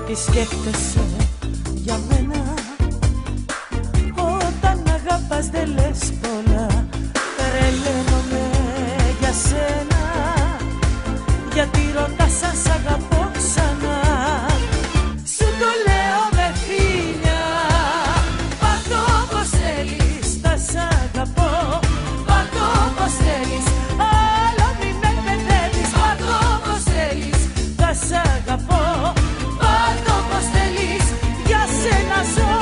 Τι σκέφτεσαι για μένα? Όταν αγαπάς δεν λες πολλά. Τρελαίνομαι για σένα. Γιατί ρωτάς αν σ' αγαπώ ξανά? Σου το λέω με φίλια. Πάρ' το πως θέλεις, θα σ' αγαπώ. Πάρ' το πως θέλεις, άλλο μη με παιδεύεις. Πάρ' το πως θέλεις, θα σ' αγαπώ. Πάρ' το πως θέλεις, για σένα ζω.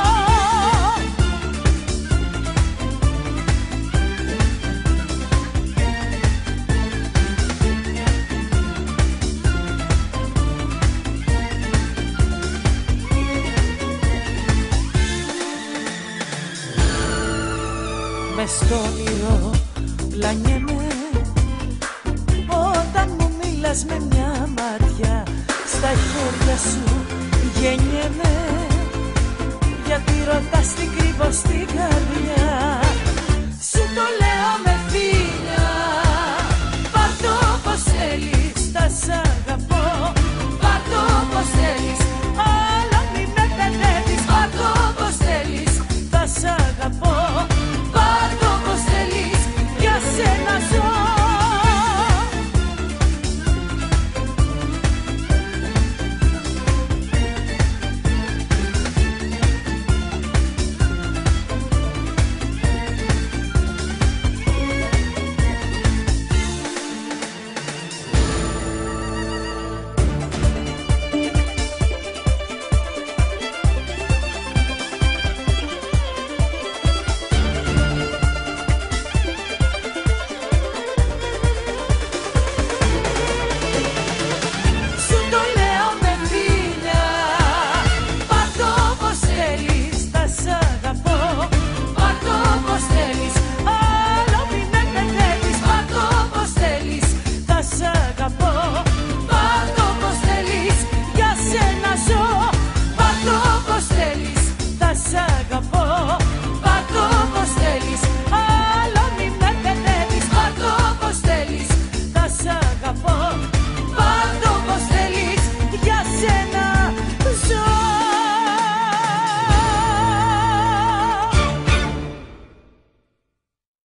Μες στο όνειρο πλανιέμαι όταν μου μίλας με μια μάτια. Στα χέρια σου γεννιέμαι. Γιατί ρωτάς τι κρύβω στην καρδιά? Σου το λέω με φίλια. Πάρ' το πως θέλεις, θα σ' αγαπώ.